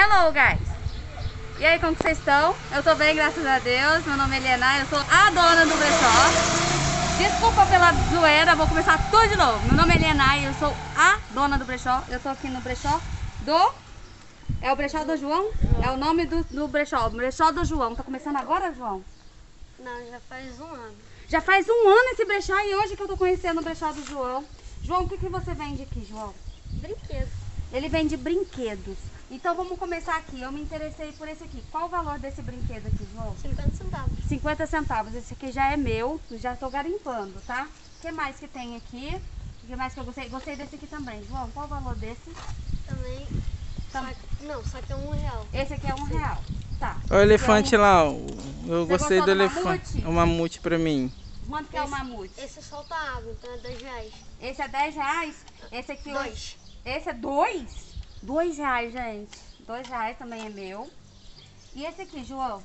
Hello guys! E aí, como que vocês estão? Eu tô bem, graças a Deus. Meu nome é Helena, eu sou a dona do brechó. Desculpa pela zoeira, vou começar tudo de novo. Meu nome é Helena e eu sou a dona do brechó. Eu tô aqui no brechó do... É o brechó do João? É o nome do brechó, o brechó do João. Tá começando agora, João? Não, já faz um ano. Já faz um ano esse brechó e hoje que eu tô conhecendo o brechó do João. João, o que você vende aqui, João? Brinquedo. Ele vende brinquedos. Então vamos começar aqui. Eu me interessei por esse aqui. Qual o valor desse brinquedo aqui, João? 50 centavos. 50 centavos. Esse aqui já é meu. Já tô garimpando, tá? O que mais que tem aqui? O que mais que eu gostei? Gostei desse aqui também. João, qual o valor desse? Também. Só que é R$1. Esse aqui é R$1. Tá. O elefante lá, ó. Eu gostei do elefante. O mamute pra mim. Quanto que é o mamute? Esse solta água, então é R$10. Esse é R$10? Esse aqui... 2. Esse é 2? R$2, gente. R$2 também é meu. E esse aqui, João?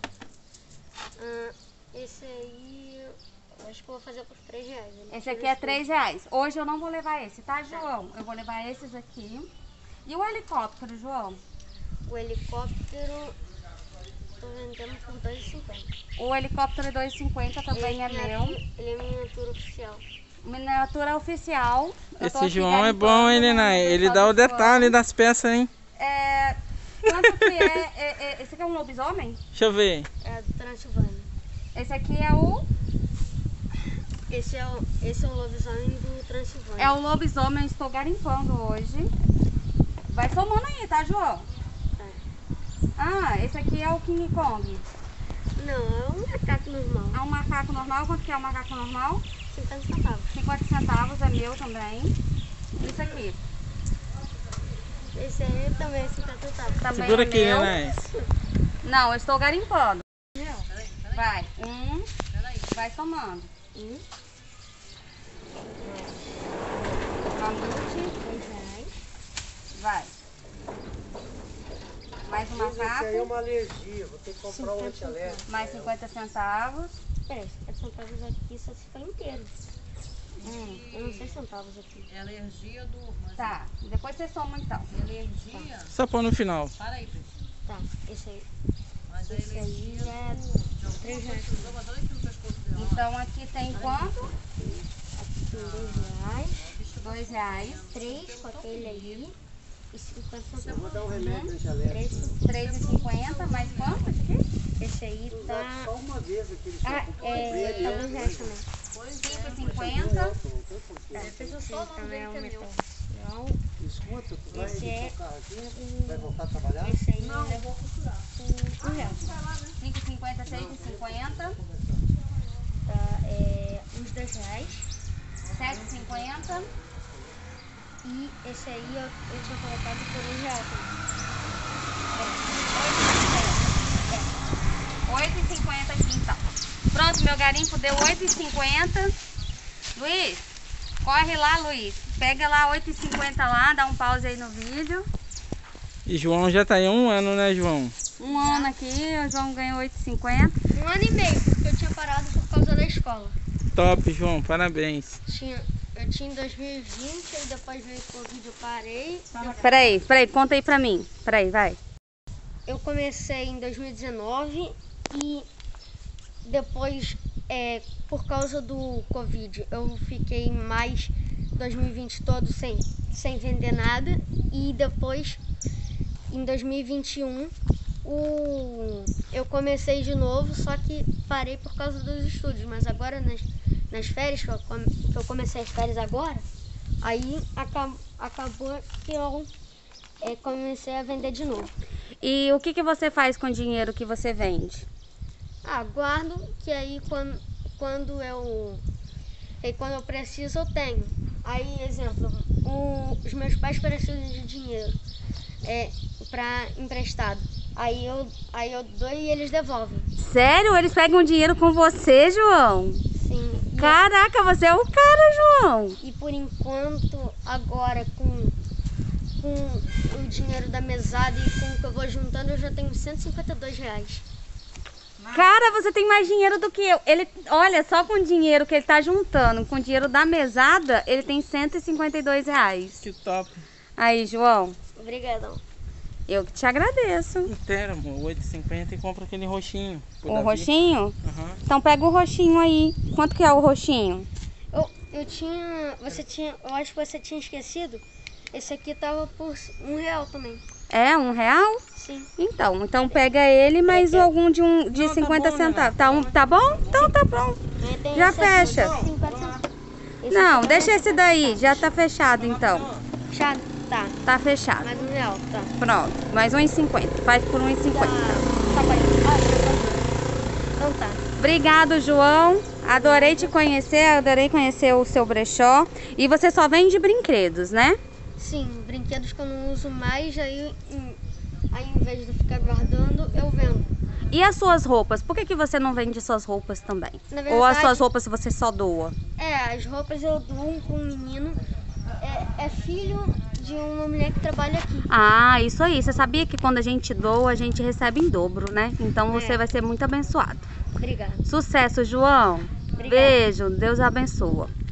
Esse aí, eu acho que eu vou fazer por R$3. Esse aqui é R$3. Hoje eu não vou levar esse, tá, João? Eu vou levar esses aqui. E o helicóptero, João? O helicóptero, tô vendendo por R$2,50. O helicóptero é R$2,50 também é meu. Ele é miniatura oficial. Miniatura oficial. Esse João é bom, Helena. Ele dá o detalhe das peças, hein? Quanto que é? Esse aqui é um lobisomem? Deixa eu ver. É do Transilvânia. Esse aqui é o... Esse é o lobisomem do Transilvânia. É o lobisomem, eu estou garimpando hoje. Vai somando aí, tá, João? Ah, esse aqui é o King Kong. Não, é um macaco normal. É um macaco normal. Quanto que é o macaco normal? 50 centavos. 50 centavos é meu também. Isso aqui. Esse aí também é 50 centavos. Também Segura é aqui, meu. né? Não, eu estou garimpando. Vai, vai somando. Mamute, R$2. vai. Mais um Isso aí é macaco, uma alergia, vou ter que comprar um antialérgico. mais 50 centavos. Peraí, 50 centavos aqui só se for inteiro. Eu não sei centavos aqui. É alergia do... Tá, depois você soma então. Alergia... Só pôr no final. Para aí, Pretinho. Tá, esse aí. Mas a Esse aí alergia... é de alguma R$3. coisa, mas olha aqui no pescoço dela. Então aqui tem quanto? Aqui tem R$2. R$2. 3 com aquele aí. E 50 Eu centavos. vou dar um remédio antialérgico. 3,50, mais quanto aqui? Esse aí Usar tá... só uma vez aquele Ah, shampoo. tá R$2 também. 5,50. Esse também é um metal. Escuta, tu vai Esse é no carro aqui, vai voltar a trabalhar? Esse aí não, eu vou costurar. R$1. 5,50, 6,50. Tá, uns R$2. 7,50. E esse aí eu tinha colocado por R$1 também. 8,50 aqui então. Pronto, meu garimpo deu 8,50. Luiz, corre lá, Luiz. Pega lá 8,50 lá, dá um pause aí no vídeo. E João já tá aí há um ano, né, João? Um ano aqui, o João ganhou 8,50. 1 ano e meio, porque eu tinha parado por causa da escola. Top, João. Parabéns. Eu tinha em 2020, aí depois veio o Covid, eu parei. Peraí, conta aí pra mim. Peraí, vai. Eu comecei em 2019 e depois, por causa do Covid, eu fiquei mais 2020 todo sem vender nada. E depois, em 2021, eu comecei de novo, só que parei por causa dos estudos. Mas agora, nas férias, que eu comecei as férias agora, aí acabou que eu comecei a vender de novo. E o que você faz com o dinheiro que você vende? Guardo, que aí quando eu preciso, eu tenho. Aí, exemplo, os meus pais precisam de dinheiro para emprestado. Aí eu dou e eles devolvem. Sério? Eles pegam dinheiro com você, João? Sim. Caraca, você é o cara, João. E por enquanto, agora com o dinheiro da mesada e com o que eu vou juntando, eu já tenho R$152. Cara, você tem mais dinheiro do que eu. Ele, olha, só com o dinheiro que ele tá juntando, com o dinheiro da mesada, ele tem R$152. Que top. Aí, João. Obrigadão. Eu que te agradeço. Inteiro, amor. 8,50 e compra aquele roxinho. pro O Davi. roxinho? Aham. Então pega o roxinho aí. Quanto que é o roxinho? Eu acho que você tinha esquecido. Esse aqui tava por R$1 também. É R$1? Sim. Então pega ele mais algum de Não, tá 50 bom, centavos. Tá bom? Então tá bom. Tem Já esse aqui, fecha. 50 centavos. Esse Não, aqui deixa esse daí. Já tá fechado então. já tá. Tá fechado. Mais R$1, tá. Pronto. Mais R$1,50. Faz por R$1,50. Tá bom. Então tá. Obrigado, João. Adorei te conhecer. Adorei conhecer o seu brechó. E você só vende brinquedos, né? Sim, brinquedos que eu não uso mais, aí em vez de ficar guardando, eu vendo. E as suas roupas? Por que você não vende suas roupas também? Na Ou as verdade- suas roupas você só doa? As roupas eu dou com um menino, é filho de uma mulher que trabalha aqui. Ah, isso aí. Você sabia que quando a gente doa, a gente recebe em dobro, né? Então você vai ser muito abençoado. Obrigada. Sucesso, João. Obrigada. Beijo. Deus abençoa.